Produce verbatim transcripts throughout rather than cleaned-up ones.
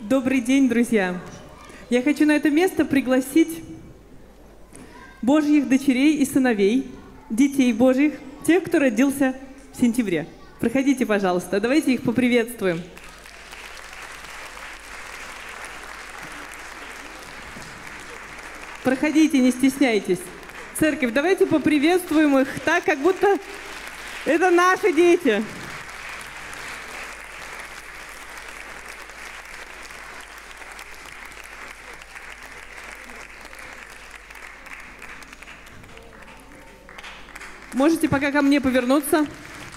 Добрый день, друзья! Я хочу на это место пригласить Божьих дочерей и сыновей, детей Божьих, тех, кто родился в сентябре. Проходите, пожалуйста, давайте их поприветствуем. Проходите, не стесняйтесь. Церковь, давайте поприветствуем их так, как будто это наши дети. Можете пока ко мне повернуться.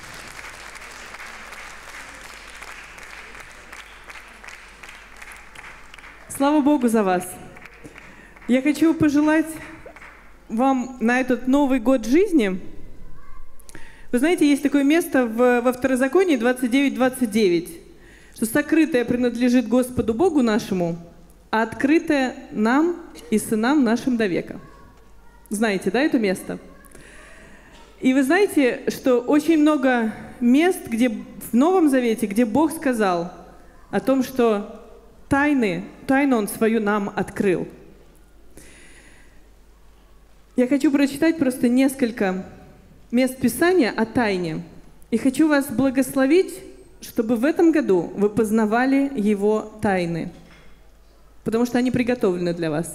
Слава Богу за вас. Я хочу пожелать вам на этот Новый год жизни. Вы знаете, есть такое место в, во Второзаконии двадцать девять двадцать девять, что сокрытое принадлежит Господу Богу нашему, а открытое нам и сынам нашим до века. Знаете, да, это место? И вы знаете, что очень много мест, где в Новом Завете, где Бог сказал о том, что тайны, тайну Он свою нам открыл. Я хочу прочитать просто несколько мест Писания о тайне. И хочу вас благословить, чтобы в этом году вы познавали Его тайны, потому что они приготовлены для вас.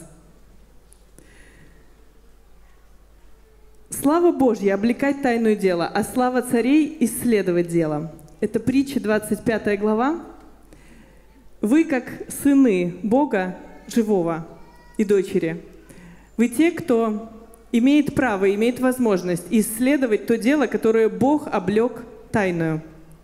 Слава Божья облекать тайное дело, а слава царей исследовать дело. Это притча, двадцать пятая глава. Вы, как сыны Бога живого и дочери, вы те, кто имеет право, имеет возможность исследовать то дело, которое Бог облек тайную.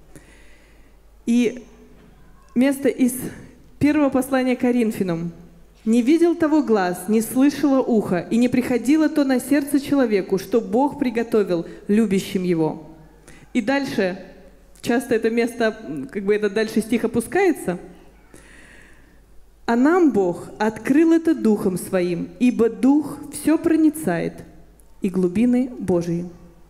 И место из первого послания Коринфянам. «Не видел того глаз, не слышало ухо, и не приходило то на сердце человеку, что Бог приготовил любящим его». И дальше, часто это место, как бы это дальше стих опускается. «А нам Бог открыл это Духом Своим, ибо Дух все проницает, и глубины Божьи».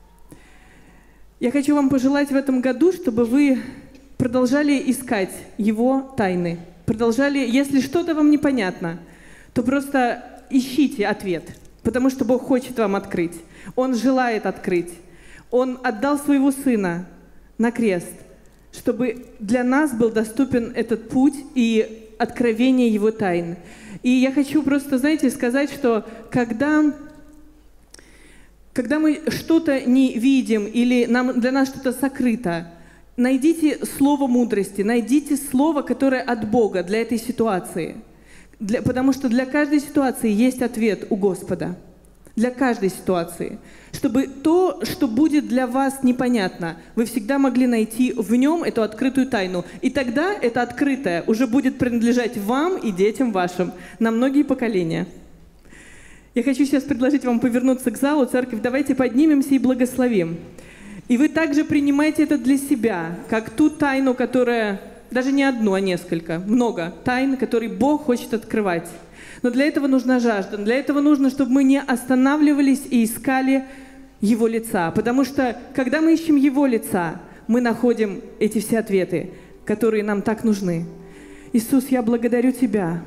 Я хочу вам пожелать в этом году, чтобы вы продолжали искать Его тайны. Продолжали, если что-то вам непонятно, то просто ищите ответ, потому что Бог хочет вам открыть. Он желает открыть. Он отдал своего Сына на крест, чтобы для нас был доступен этот путь и откровение Его тайн. И я хочу просто, знаете, сказать, что когда, когда мы что-то не видим или нам, для нас что-то сокрыто, найдите слово мудрости, найдите слово, которое от Бога для этой ситуации. Для, потому что для каждой ситуации есть ответ у Господа. Для каждой ситуации. Чтобы то, что будет для вас непонятно, вы всегда могли найти в нем эту открытую тайну. И тогда это открытое уже будет принадлежать вам и детям вашим на многие поколения. Я хочу сейчас предложить вам повернуться к залу. Церковь, давайте поднимемся и благословим. И вы также принимаете это для себя, как ту тайну, которая, даже не одну, а несколько, много тайн, которые Бог хочет открывать. Но для этого нужна жажда, для этого нужно, чтобы мы не останавливались и искали Его лица. Потому что, когда мы ищем Его лица, мы находим эти все ответы, которые нам так нужны. Иисус, я благодарю Тебя.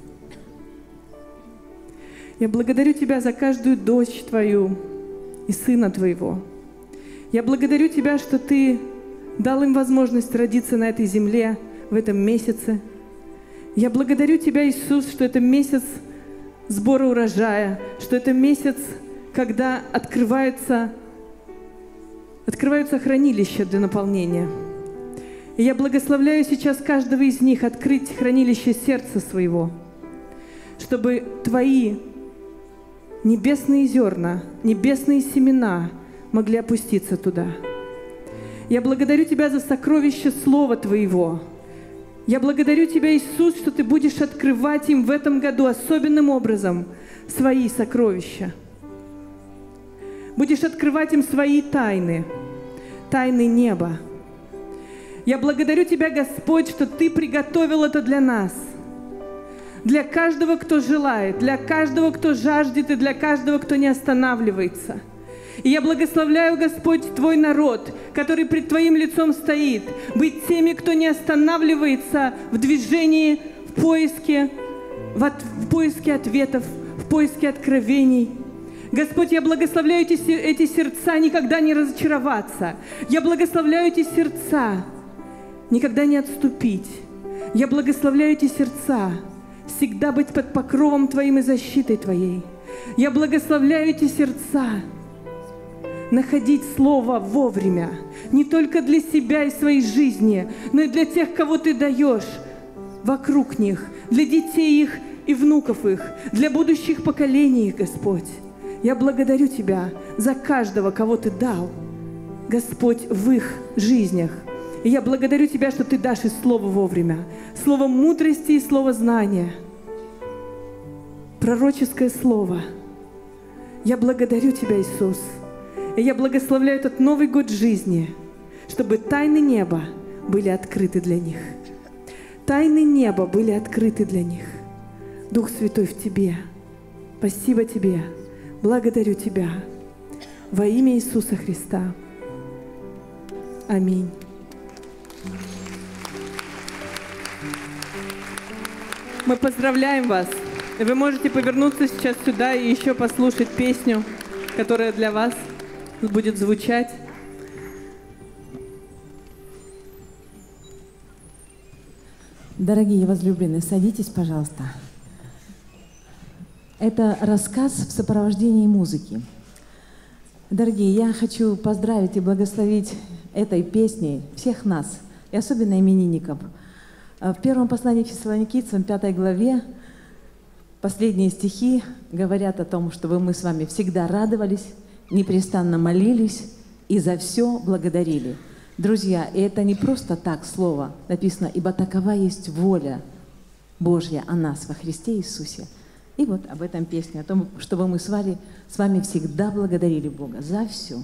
Я благодарю Тебя за каждую дочь Твою и сына Твоего. Я благодарю Тебя, что Ты дал им возможность родиться на этой земле в этом месяце. Я благодарю Тебя, Иисус, что это месяц сбора урожая, что это месяц, когда открывается, открываются хранилища для наполнения. И я благословляю сейчас каждого из них открыть хранилище сердца своего, чтобы Твои небесные зерна, небесные семена могли опуститься туда. Я благодарю Тебя за сокровище Слова Твоего. Я благодарю Тебя, Иисус, что Ты будешь открывать им в этом году особенным образом свои сокровища. Будешь открывать им свои тайны, тайны неба. Я благодарю Тебя, Господь, что Ты приготовил это для нас, для каждого, кто желает, для каждого, кто жаждет, и для каждого, кто не останавливается. И я благословляю, Господь, Твой народ, который пред Твоим лицом стоит, быть теми, кто не останавливается в движении поиске, в, от, в поиске ответов, в поиске откровений. Господь, я благословляю эти, эти сердца никогда не разочароваться. Я благословляю эти сердца никогда не отступить. Я благословляю эти сердца всегда быть под покровом Твоим и защитой Твоей. Я благословляю эти сердца находить Слово вовремя, не только для себя и своей жизни, но и для тех, кого Ты даешь вокруг них, для детей их и внуков их, для будущих поколений их, Господь. Я благодарю Тебя за каждого, кого Ты дал, Господь, в их жизнях. И я благодарю Тебя, что Ты дашь и Слово вовремя, Слово мудрости и Слово знания, пророческое Слово. Я благодарю Тебя, Иисус. И я благословляю этот Новый год жизни, чтобы тайны неба были открыты для них. Тайны неба были открыты для них. Дух Святой в Тебе. Спасибо Тебе. Благодарю Тебя. Во имя Иисуса Христа. Аминь. Мы поздравляем вас. Вы можете повернуться сейчас сюда и еще послушать песню, которая для вас будет звучать. Дорогие возлюбленные, садитесь, пожалуйста. Это рассказ в сопровождении музыки. Дорогие, я хочу поздравить и благословить этой песней всех нас, и особенно именинников. В первом послании к Фессалоникийцам, пятой главе, последние стихи говорят о том, чтобы мы с вами всегда радовались, непрестанно молились и за все благодарили. Друзья, и это не просто так слово написано, ибо такова есть воля Божья о нас во Христе Иисусе. И вот об этом песне, о том, чтобы мы с вами, с вами всегда благодарили Бога за все.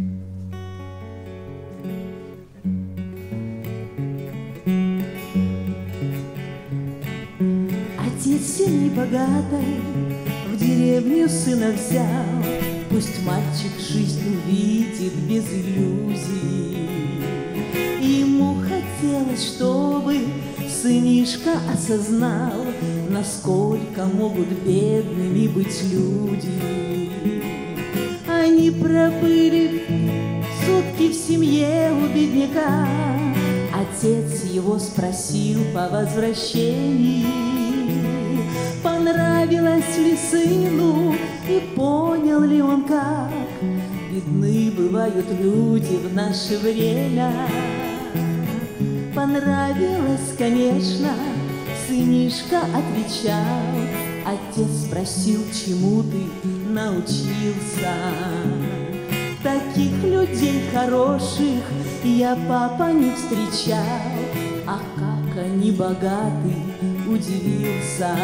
Отец семьи богатой в деревню сына взял. Пусть мальчик жизнь увидит без иллюзий. Ему хотелось, чтобы сынишка осознал, насколько могут бедными быть люди. Они пробыли сутки в семье у бедняка. Отец его спросил по возвращении, понравилось ли сыну и понял ли он, как бедны бывают люди в наше время. Понравилось, конечно, сынишка отвечал. Отец спросил, чему ты научился. Таких людей хороших я, папа, не встречал. А как они богаты, удивился.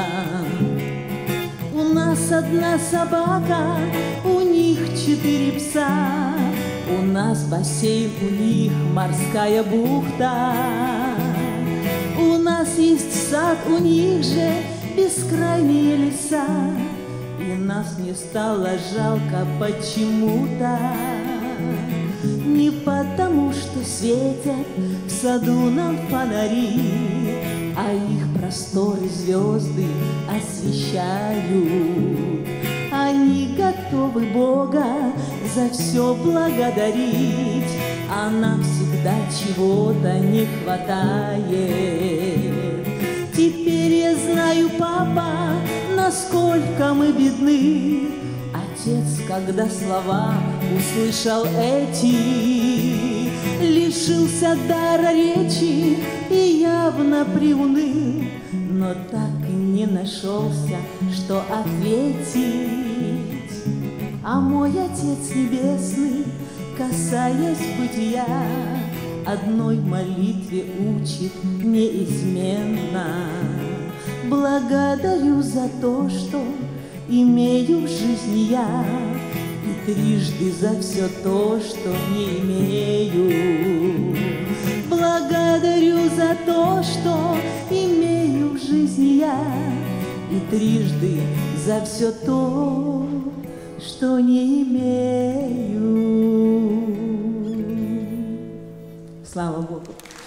У нас одна собака, у них четыре пса. У нас бассейн, у них морская бухта. У нас есть сад, у них же бескрайние леса. И нас не стало жалко почему-то. Не потому, что светят в саду нам фонари, а их просторы звезды освещают. Они готовы Бога за все благодарить, а нам всегда чего-то не хватает. Теперь я знаю, папа, насколько мы бедны. Отец, когда слова услышал эти, лишился дара речи и явно приуныл, но так и не нашелся, что ответить. А мой Отец Небесный, касаясь бытия, одной молитве учит неизменно. Благодарю за то, что имею в жизни я, и трижды за все то, что не имею. Благодарю за то, что имею в жизни я, и трижды за все то, что не имею. Слава Богу!